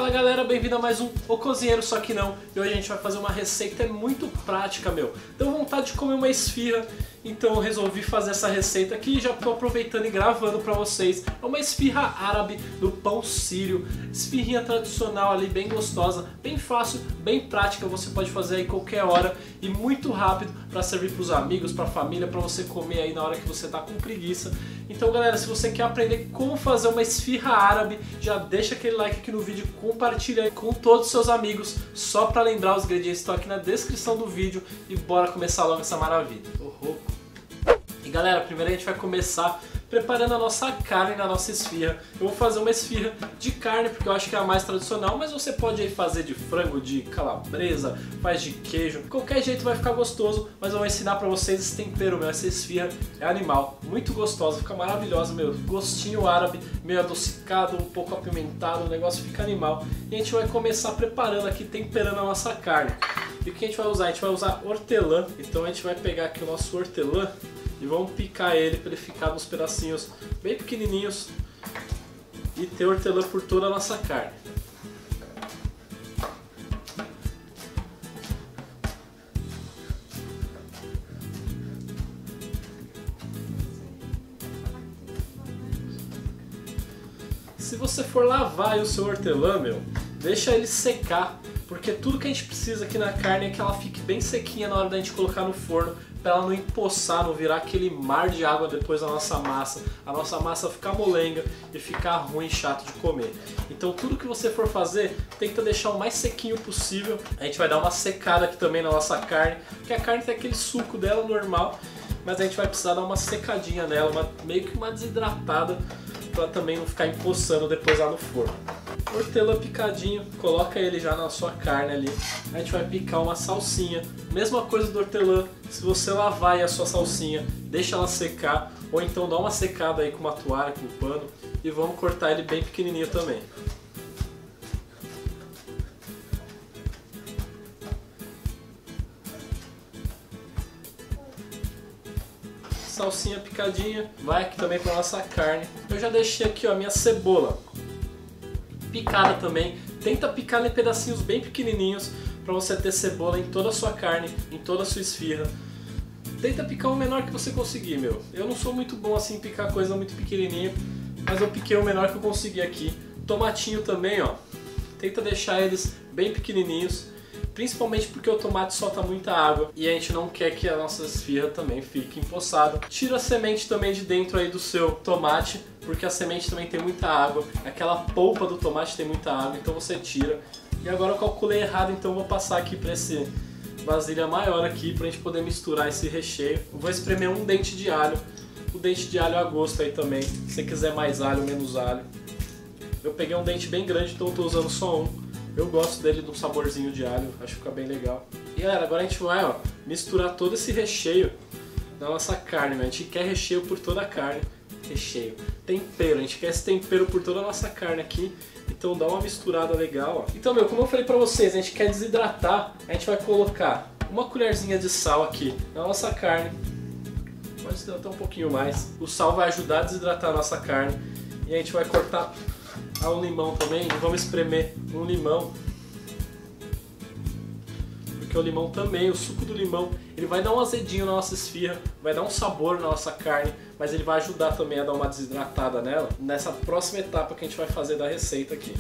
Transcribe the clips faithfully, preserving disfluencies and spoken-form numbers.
Fala galera, bem-vindo a mais um O Cozinheiro Só Que Não. E hoje a gente vai fazer uma receita muito prática, meu. Deu vontade de comer uma esfirra, então eu resolvi fazer essa receita aqui e já tô aproveitando e gravando pra vocês. É uma esfirra árabe do pão sírio, esfirrinha tradicional ali, bem gostosa, bem fácil, bem prática, você pode fazer aí qualquer hora e muito rápido pra servir pros amigos, pra família, pra você comer aí na hora que você tá com preguiça. Então galera, se você quer aprender como fazer uma esfirra árabe, já deixa aquele like aqui no vídeo, compartilha aí com todos os seus amigos, só pra lembrar, os ingredientes estão aqui na descrição do vídeo e bora começar logo essa maravilha. Tô rouco. E galera, primeiro a gente vai começar preparando a nossa carne na nossa esfirra. Eu vou fazer uma esfirra de carne porque eu acho que é a mais tradicional, mas você pode aí fazer de frango, de calabresa, faz de queijo, qualquer jeito vai ficar gostoso, mas eu vou ensinar pra vocês esse tempero, meu. Essa esfirra é animal, muito gostosa, fica maravilhosa, meu. Gostinho árabe, meio adocicado, um pouco apimentado, o negócio fica animal. E a gente vai começar preparando aqui, temperando a nossa carne. E o que a gente vai usar? A gente vai usar hortelã, então a gente vai pegar aqui o nosso hortelã e vamos picar ele para ele ficar nos pedacinhos bem pequenininhos e ter hortelã por toda a nossa carne. Se você for lavar aí o seu hortelã, meu, deixa ele secar, porque tudo que a gente precisa aqui na carne é que ela fique bem sequinha na hora da gente colocar no forno, para ela não empoçar, não virar aquele mar de água depois da nossa massa, a nossa massa ficar molenga e ficar ruim e chato de comer. Então tudo que você for fazer, tenta deixar o mais sequinho possível. A gente vai dar uma secada aqui também na nossa carne, porque a carne tem aquele suco dela normal, mas a gente vai precisar dar uma secadinha nela, uma, meio que uma desidratada, para também não ficar empoçando depois lá no forno. Hortelã picadinho, coloca ele já na sua carne ali. A gente vai picar uma salsinha, mesma coisa do hortelã. Se você lavar aí a sua salsinha, deixa ela secar, ou então dá uma secada aí com uma toalha, com um pano, e vamos cortar ele bem pequenininho também. Salsinha picadinha, vai aqui também para nossa carne. Eu já deixei aqui ó, a minha cebola picada também. Tenta picar em pedacinhos bem pequenininhos para você ter cebola em toda a sua carne, em toda a sua esfirra. Tenta picar o menor que você conseguir, meu. Eu não sou muito bom assim em picar coisa muito pequenininha, mas eu piquei o menor que eu consegui aqui. Tomatinho também, ó. Tenta deixar eles bem pequenininhos, principalmente porque o tomate solta muita água e a gente não quer que a nossa esfirra também fique empoçada. Tira a semente também de dentro aí do seu tomate, porque a semente também tem muita água, aquela polpa do tomate tem muita água, então você tira. E agora eu calculei errado, então eu vou passar aqui para esse vasilha maior aqui, pra gente poder misturar esse recheio. Eu vou espremer um dente de alho, o dente de alho a gosto aí também, se você quiser mais alho, menos alho. Eu peguei um dente bem grande, então eu tô usando só um. Eu gosto dele de um saborzinho de alho, acho que fica bem legal. E galera, agora a gente vai ó, misturar todo esse recheio na nossa carne, né? A gente quer recheio por toda a carne. Recheio, tempero, a gente quer esse tempero por toda a nossa carne aqui, então dá uma misturada legal, ó. Então meu, como eu falei pra vocês, a gente quer desidratar, a gente vai colocar uma colherzinha de sal aqui na nossa carne, pode desidratar um pouquinho mais, o sal vai ajudar a desidratar a nossa carne, e a gente vai cortar um limão também, e vamos espremer um limão, porque o limão também, o suco do limão, ele vai dar um azedinho na nossa esfirra, vai dar um sabor na nossa carne, mas ele vai ajudar também a dar uma desidratada nela, nessa próxima etapa que a gente vai fazer da receita aqui.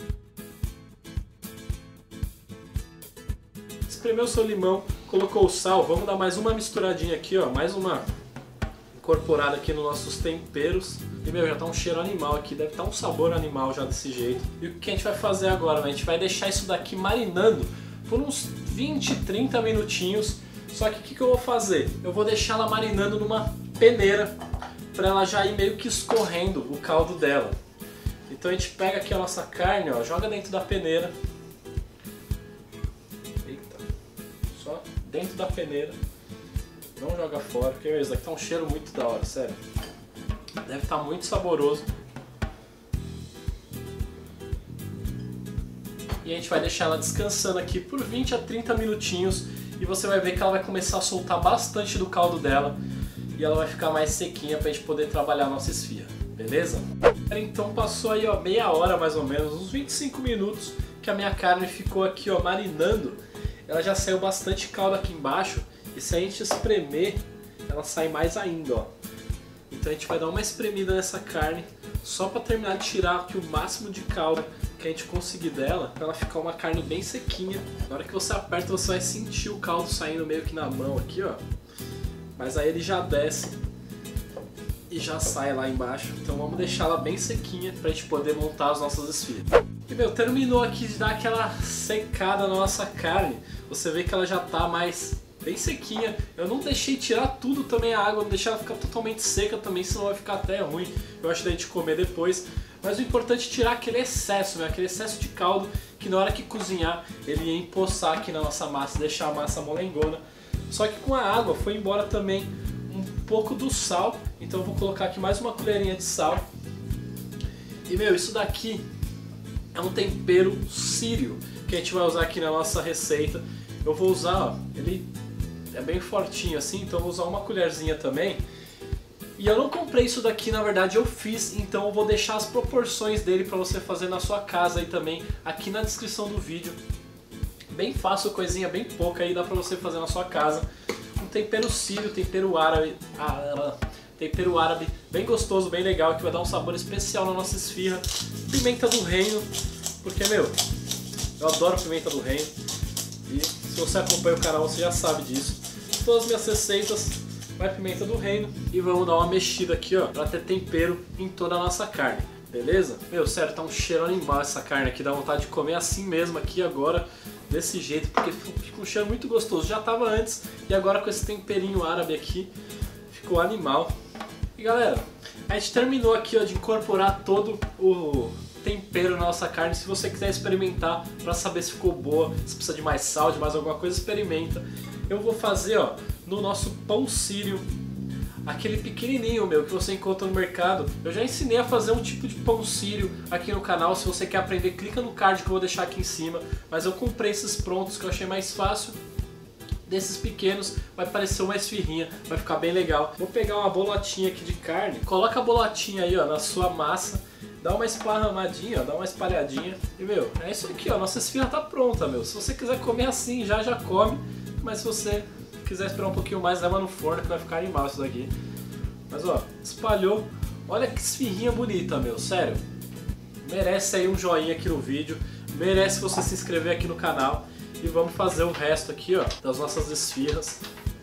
Espremeu o seu limão, colocou o sal, vamos dar mais uma misturadinha aqui, ó, mais uma incorporada aqui nos nossos temperos. E meu, já tá um cheiro animal aqui, deve estar um sabor animal já desse jeito. E o que a gente vai fazer agora? A gente vai deixar isso daqui marinando por uns vinte, trinta minutinhos. Só que o que, que eu vou fazer? Eu vou deixar ela marinando numa peneira para ela já ir meio que escorrendo o caldo dela. Então a gente pega aqui a nossa carne, ó, joga dentro da peneira. Eita, só dentro da peneira. Não joga fora, porque isso daqui tá um cheiro muito da hora, sério. Deve estar muito saboroso. E a gente vai deixar ela descansando aqui por vinte a trinta minutinhos. E você vai ver que ela vai começar a soltar bastante do caldo dela. E ela vai ficar mais sequinha pra gente poder trabalhar a nossa esfirra. beleza? Então passou aí ó, meia hora mais ou menos, uns vinte e cinco minutos que a minha carne ficou aqui ó, marinando. Ela já saiu bastante caldo aqui embaixo e se a gente espremer, ela sai mais ainda, ó. Então a gente vai dar uma espremida nessa carne só para terminar de tirar aqui o máximo de caldo que a gente conseguir dela, para ela ficar uma carne bem sequinha. Na hora que você aperta, você vai sentir o caldo saindo meio que na mão aqui, ó. Mas aí ele já desce e já sai lá embaixo. Então vamos deixar ela bem sequinha pra gente poder montar as nossas esfirras. E meu, terminou aqui de dar aquela secada na nossa carne. Você vê que ela já tá mais bem sequinha. Eu não deixei tirar tudo também a água, não deixei ela ficar totalmente seca também, senão vai ficar até ruim. Eu acho da gente comer depois. Mas o importante é tirar aquele excesso, né? Aquele excesso de caldo que na hora que cozinhar ele ia empoçar aqui na nossa massa, deixar a massa molengona. Só que com a água foi embora também um pouco do sal, então eu vou colocar aqui mais uma colherinha de sal. E meu, isso daqui é um tempero sírio que a gente vai usar aqui na nossa receita. Eu vou usar, ó, ele é bem fortinho assim, então eu vou usar uma colherzinha também. E eu não comprei isso daqui, na verdade eu fiz, então eu vou deixar as proporções dele para você fazer na sua casa aí também, aqui na descrição do vídeo. Bem fácil, coisinha bem pouca aí, dá pra você fazer na sua casa. Um tempero sírio, tempero árabe, ah, tempero árabe bem gostoso, bem legal, que vai dar um sabor especial na nossa esfirra. Pimenta do reino, porque meu, eu adoro pimenta do reino. E se você acompanha o canal você já sabe disso. Todas as minhas receitas vai pimenta do reino. E vamos dar uma mexida aqui ó, pra ter tempero em toda a nossa carne. Beleza? Meu, sério, tá um cheiro animal essa carne aqui, dá vontade de comer assim mesmo aqui agora, desse jeito, porque fica um cheiro muito gostoso. Já tava antes e agora com esse temperinho árabe aqui, ficou animal. E galera, a gente terminou aqui ó, de incorporar todo o tempero na nossa carne. Se você quiser experimentar para saber se ficou boa, se precisa de mais sal, de mais alguma coisa, experimenta. Eu vou fazer ó, no nosso pão sírio, aquele pequenininho meu que você encontra no mercado. Eu já ensinei a fazer um tipo de pão sírio aqui no canal. Se você quer aprender, clica no card que eu vou deixar aqui em cima. Mas eu comprei esses prontos que eu achei mais fácil. Desses pequenos vai parecer uma esfirrinha, vai ficar bem legal. Vou pegar uma bolotinha aqui de carne, coloca a bolotinha aí ó, na sua massa, dá uma esparramadinha, ó, dá uma espalhadinha. E meu, é isso aqui ó, nossa esfirra tá pronta meu. Se você quiser comer assim já, já come. Mas se você quiser esperar um pouquinho mais, leva no forno que vai ficar animal isso daqui. Mas ó, espalhou. Olha que esfirrinha bonita, meu, sério. Merece aí um joinha aqui no vídeo. Merece você se inscrever aqui no canal. E vamos fazer o resto aqui, ó, das nossas esfirras.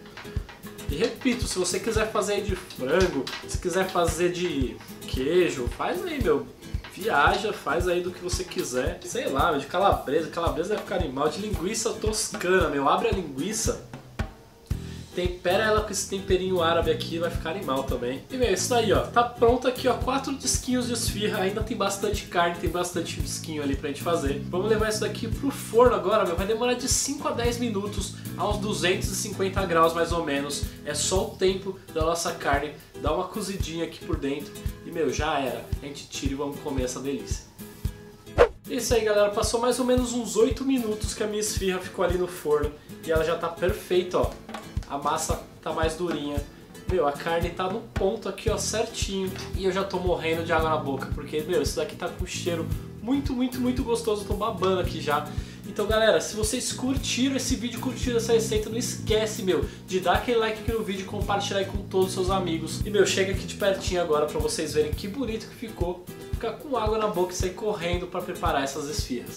E repito, se você quiser fazer aí de frango, se quiser fazer de queijo, faz aí, meu. Viaja, faz aí do que você quiser. Sei lá, de calabresa, calabresa vai ficar animal. De linguiça toscana, meu, abre a linguiça, tempera ela com esse temperinho árabe aqui, vai ficar animal também. E meu, isso daí ó, tá pronto aqui ó, quatro disquinhos de esfirra, ainda tem bastante carne, tem bastante disquinho ali pra gente fazer. Vamos levar isso daqui pro forno agora, meu, vai demorar de cinco a dez minutos, aos duzentos e cinquenta graus mais ou menos. É só o tempo da nossa carne dar uma cozidinha aqui por dentro e meu, já era. A gente tira e vamos comer essa delícia. Isso aí galera, passou mais ou menos uns oito minutos que a minha esfirra ficou ali no forno e ela já tá perfeita ó. A massa tá mais durinha. Meu, a carne tá no ponto aqui, ó, certinho. E eu já tô morrendo de água na boca, porque, meu, isso daqui tá com cheiro muito, muito, muito gostoso. Eu tô babando aqui já. Então, galera, se vocês curtiram esse vídeo, curtiram essa receita, não esquece, meu, de dar aquele like aqui no vídeo e compartilhar aí com todos os seus amigos. E, meu, chega aqui de pertinho agora pra vocês verem que bonito que ficou. Ficar com água na boca e sair correndo pra preparar essas esfirras.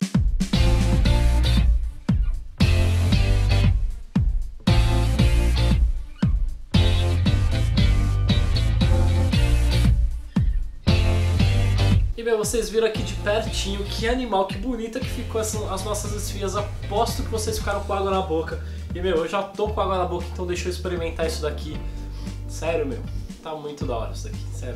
E meu, vocês viram aqui de pertinho que animal, que bonita que ficou essa, as nossas esfirras. Aposto que vocês ficaram com água na boca. E meu, eu já tô com água na boca, então deixa eu experimentar isso daqui. Sério, meu, tá muito da hora isso daqui, sério.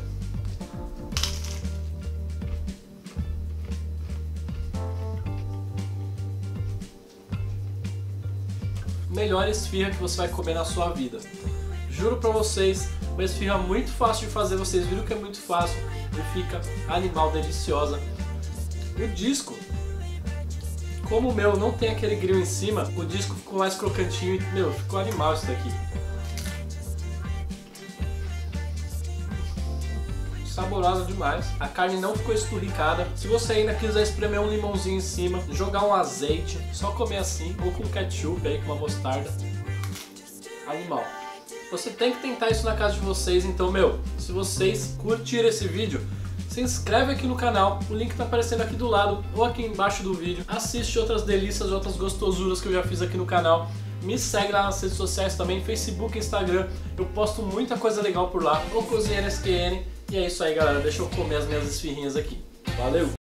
Melhor esfirra que você vai comer na sua vida. Juro pra vocês, uma esfirra muito fácil de fazer, vocês viram que é muito fácil e fica animal, deliciosa. O disco, como o meu não tem aquele grill em cima, o disco ficou mais crocantinho e, meu, ficou animal isso daqui. saborosa demais. A carne não ficou esturricada. Se você ainda quiser espremer um limãozinho em cima, jogar um azeite, só comer assim, ou com ketchup aí, com uma mostarda. Animal. Você tem que tentar isso na casa de vocês, então, meu, se vocês curtirem esse vídeo, se inscreve aqui no canal, o link tá aparecendo aqui do lado ou aqui embaixo do vídeo. Assiste outras delícias, outras gostosuras que eu já fiz aqui no canal. Me segue lá nas redes sociais também, Facebook, Instagram. Eu posto muita coisa legal por lá, o Cozinheiro S Q N. E é isso aí, galera, deixa eu comer as minhas esfirrinhas aqui. Valeu!